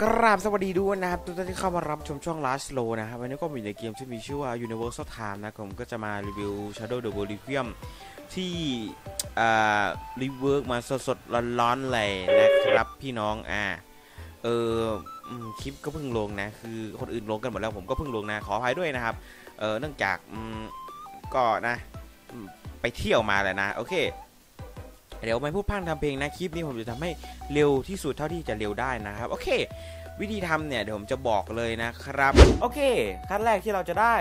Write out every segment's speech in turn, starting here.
ราบสวัสดีด้วยนะครับทุกท่านที่เข้ามารับชมช่อง Last Low นะครับวันนี้ก็อยู่ในเกมที่มีชื่อว่า Universal Time นะผมก็จะมารีวิว Shadow the Requiem ที่รีเวิร์กมาสดๆร้อนๆเลยนะครับพี่น้องคลิปก็เพิ่งลงนะคือคนอื่นลงกันหมดแล้วผมก็เพิ่งลงนะขออภัยด้วยนะครับเนื่องจากก็นะไปเที่ยวมาเลยนะโอเคเดี๋ยวไม่พูดพังทำเพลงนะคลิปนี้ผมจะทำให้เร็วที่สุดเท่าที่จะเร็วได้นะครับโอเควิธีทำเนี่ยเดี๋ยวผมจะบอกเลยนะครับโอเคขั้นแรกที่เราจะได้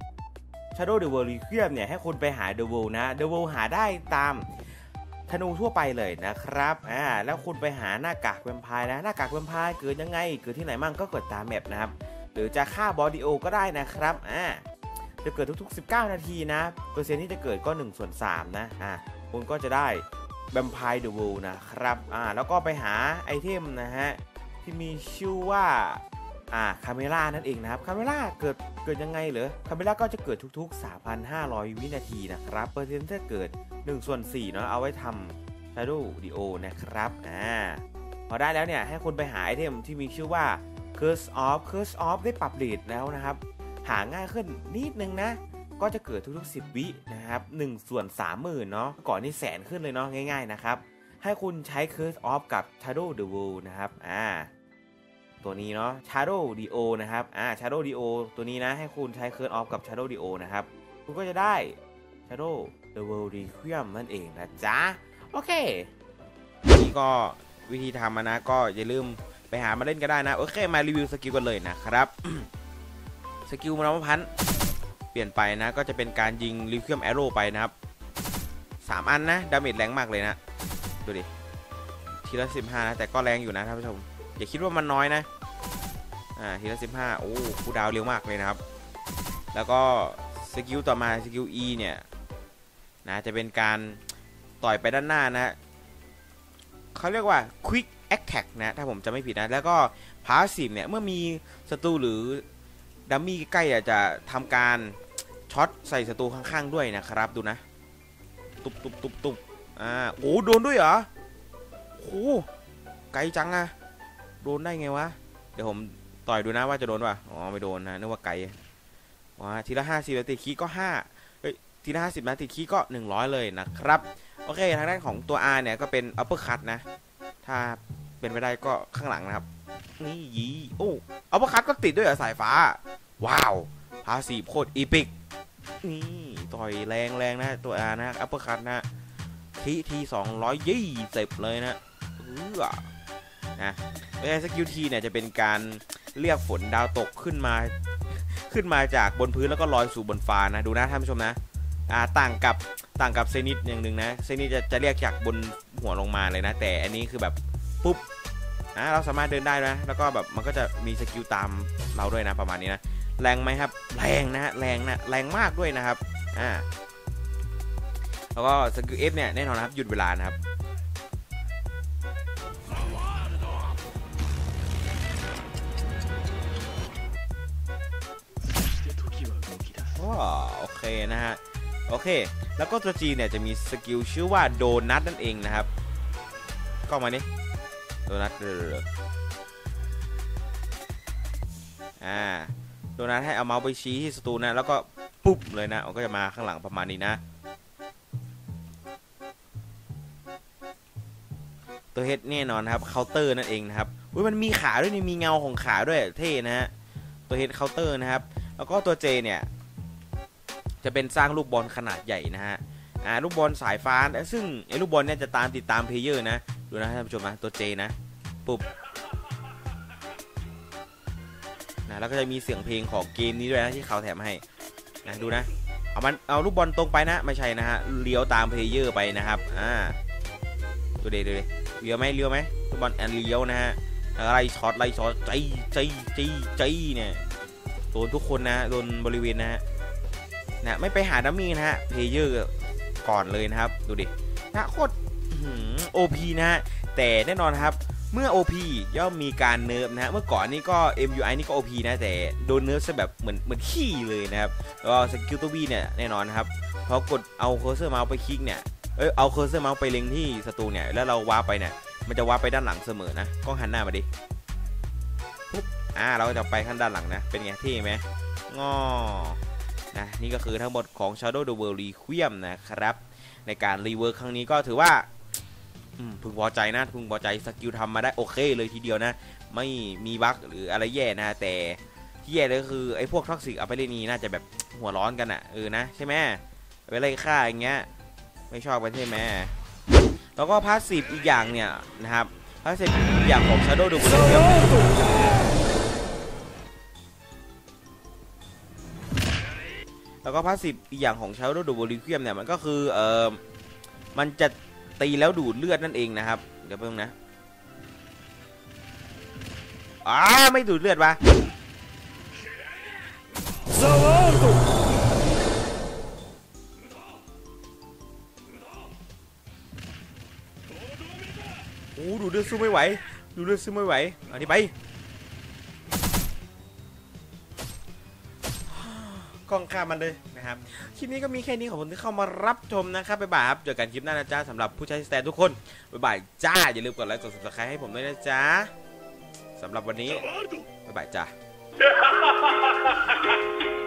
Shadow the Requiem เนี่ยให้คุณไปหา The World นะ The World หาได้ตามธนูทั่วไปเลยนะครับแล้วคุณไปหาหน้ากากแวมไพร์นะหน้ากากแวมไพร์เกิดยังไงเกิดที่ไหนมั่งก็เกิดตามแมปนะครับหรือจะฆ่าบอดี้โอก็ได้นะครับจะเกิดทุกๆ19นาทีนะเปอร์เซ็นต์ที่จะเกิดก็1/3นะคุณก็จะได้แวมไพร์เดอะเวิลด์นะครับแล้วก็ไปหาไอเทมนะฮะที่มีชื่อว่าคาเมล่านั่นเองนะครับคาเมล่าเกิดยังไงเหรอคาเมล่าก็จะเกิดทุกๆ 3,500 วินาทีนะครับเปอร์เซ็นต์ถ้าเกิด1/4เนาะเอาไว้ทำ Shadow the World นะครับพอได้แล้วเนี่ยให้คุณไปหาไอเทมที่มีชื่อว่า Curse of ได้ปรับเรทแล้วนะครับหาง่ายขึ้นนิดนึงนะก็จะเกิดทุกๆ10วินะครับ1/30,000เนาะก่อนนี่แสนขึ้นเลยเนาะง่ายๆนะครับให้คุณใช้ Curse of กับ Shadow the World นะครับตัวนี้เนาะ Shadow the World นะครับShadow the World ตัวนี้นะให้คุณใช้ Curse of กับ Shadow the World นะครับคุณก็จะได้ Shadow the World Requiem นั่นเองนะจ๊ะโอเคนี่ก็วิธีทำนะก็อย่าลืมไปหามาเล่นก็ได้นะโอเคมารีวิวสกิลกันเลยนะครับ สกิลมรณพันธ์เปลี่ยนไปนะก็จะเป็นการยิงรีเควมแอโร่ไปนะครับ3 อันนะดาเมจแรงมากเลยนะดูดิทีละ15นะแต่ก็แรงอยู่นะท่านผู้ชมอย่าคิดว่ามันน้อยนะทีละ15โอ้คูดาวเร็วมากเลยนะครับแล้วก็สกิลต่อมาสกิล E เนี่ยนะจะเป็นการต่อยไปด้านหน้านะเขาเรียกว่า Quick Attack นะถ้าผมจะไม่ผิดนะแล้วก็ Passive เนี่ยเมื่อมีศัตรูหรือดัมมี่ใกล้ๆจะทำการช็อตใส่ศัตรูข้างๆด้วยนะครับดูนะตุบโอ้โดนด้วยเหรอโอ้ไกลจังอะโดนได้ไงวะเดี๋ยวผมต่อยดูนะว่าจะโดนป่ะอ๋อไม่โดนนะนึกว่าไกลว้าทีละ50นาทีคีก็5ทีละ50นาทีคีก็100เลยนะครับโอเคทางด้านของตัว R เนี่ยก็เป็น upper cut นะถ้าเป็นไปได้ก็ข้างหลังนะครับนี่ยีโอ้upper cut ก็ติดด้วยเหรอสายฟ้าว้าวพาสีโคตรอีพิกนี่ต่อยแรงนะตัว R นะอัปเปอร์คัทนะที220เลยนะสกิลทีเนี่ยจะเป็นการเรียกฝนดาวตกขึ้นมาจากบนพื้นแล้วก็ลอยสู่บนฟ้านะดูนะท่านผู้ชมนะต่างกับเซนิตอย่างหนึ่งนะเซนิตจะเรียกจากบนหัวลงมาเลยนะแต่อันนี้คือแบบปุ๊บเราสามารถเดินได้นะแล้วก็แบบมันก็จะมีสกิลตามเราด้วยนะประมาณนี้นะแรงไหมครับแรงนะแรงมากด้วยนะครับแล้วก็สกิล F เนี่ยแน่นอนนะครับหยุดเวลานะครับโอเคนะฮะโอเคแล้วก็ตัว G เนี่ยจะมีสกิลชื่อว่าโดนัทนั่นเองนะครับก็มานี่โดนัทโดนัทให้เอาเมาส์ไปชี้ที่ศัตรูนะแล้วก็ปุ๊บเลยนะมันก็จะมาข้างหลังประมาณนี้นะตัวเฮดแน่นอนครับเคาน์เตอร์นั่นเองนะครับมันมีขาด้วยนี่มีเงาของขาด้วยเท่นะฮะตัวเฮดเคาน์เตอร์นะครับแล้วก็ตัว J เนี่ยจะเป็นสร้างลูกบอลขนาดใหญ่นะฮะลูกบอลสายฟ้าซึ่งไอ้ลูกบอลเนี่ยจะติดตามเพลเยอร์นะดูนะท่านผู้ชมนะตัว J นะปุ๊บแล้วก็จะมีเสียงเพลงของเกมนี้ด้วยนะที่เขาแถมให้นะดูนะเอาลูกบอลตรงไปนะไม่ใช่นะฮะเลี้ยวตามเพลเยอร์ไปนะครับดูเลี้ยวไหมลูกบอลเลี้ยวนะฮะไล่ช็อตใจเนี่ยโดนทุกคนนะโดนบริเวณนะฮะไม่ไปหาดัมมี่นะฮะเพลเยอร์ก่อนเลยนะครับดูดินะโคตรOP นะฮะแต่แน่นอนครับเมื่อ OP ย่อมมีการเนิร์ฟนะฮะเมื่อก่อนนี่ก็ MUI นี่ก็ OP นะแต่โดนเนิร์ฟซะแบบเหมือนขี้เลยนะครับแล้วสกิลตัว V เนี่ยแน่นอนนะครับพอกดเอาเคอร์เซอร์เมาส์ไปคลิกเนี่ยเอาเคอร์เซอร์เมาส์ไปเล็งที่ศัตรูเนี่ยแล้วเราวาร์ปไปเนี่ยมันจะวาร์ปไปด้านหลังเสมอนะกล้องหันหน้ามาดิเราก็จะไปขั้นด้านหลังนะเป็นไงที่ไหมงอนะนี่ก็คือทั้งหมดของ Shadow the World Requiem นะครับในการรีเวิร์คครั้งนี้ก็ถือว่าพึงพอใจนะพึงพอใจสกิลทำมาได้โอเคเลยทีเดียวนะไม่มีบั๊กหรืออะไรแย่นะแต่ที่แย่เลยก็คือไอ้พวกท็อกซิกเอาไปเล่นนี้น่าจะแบบหัวร้อนกันอ่ะนะใช่ไหมไปไล่ฆ่าอย่างเงี้ยไม่ชอบกันใช่ไหมแล้วก็พาสซีฟอีกอย่างเนี่ยนะครับพาสซีฟอีกอย่างของ Shadow the World แล้วก็พาสซีฟอีกอย่างของ Shadow the World Requiem เนี่ยมันก็คือมันจะตีแล้วดูดเลือดนั่นเองนะครับเดี๋ยวเพิ่งนะไม่ดูดเลือดวะดูเลือดสู้ไม่ไหวดูเลือดสู้ไม่ไหวอันนี้ไปกล้องข้ามมันเลยนะครับคลิปนี้ก็มีแค่นี้ขอบคุณที่เข้ามารับชมนะครับบ๊ายบายครับเจอกันคลิปหน้านะจ๊ะสำหรับผู้ใช้สแตนทุกคนบ๊ายบายจ้าอย่าลืมกดไลค์กด subscribe ให้ผมด้วยนะจ๊ะสำหรับวันนี้บ๊ายบายจ้า